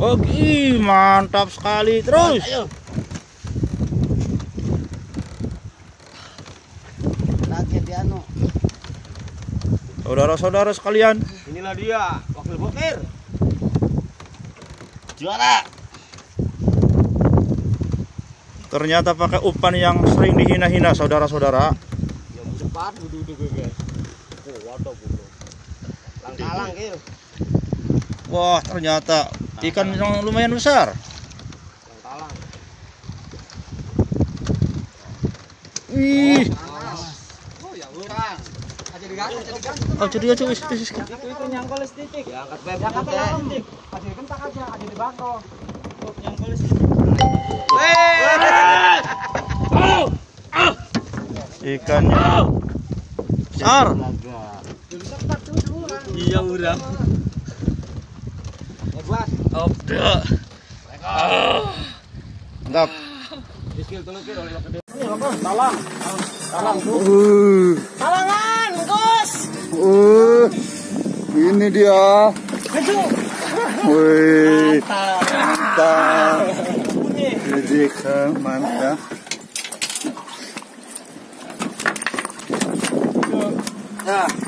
Oke, mantap sekali terus. Ayo. Lagi dia Saudara-saudara sekalian, inilah dia wakil bokir. Juara. ternyata pakai umpan yang sering dihina-hina saudara-saudara. Yang cepat duduk guys. Oh, waduh bro. Lang-lang gitu. Wah, ternyata ikan yang lumayan besar. Lang-lang. Ih, Oh, ya urang. Aja diganti, oh jadi aja wis. Itu nyangkol sedikit. Diangkat beb. Diangkat langsung, Dik. Aja kentak aja, aja dibako. Oh, nyangkol sedikit. Ikannya besar. Iya urang. Hebat. Udah. Mantap. Diskil tulukir oleh gede. Talang. Talang tuh. Talangan, Gus. Ini dia. Maju. Wih, Mantap. jadi mantap. Nah.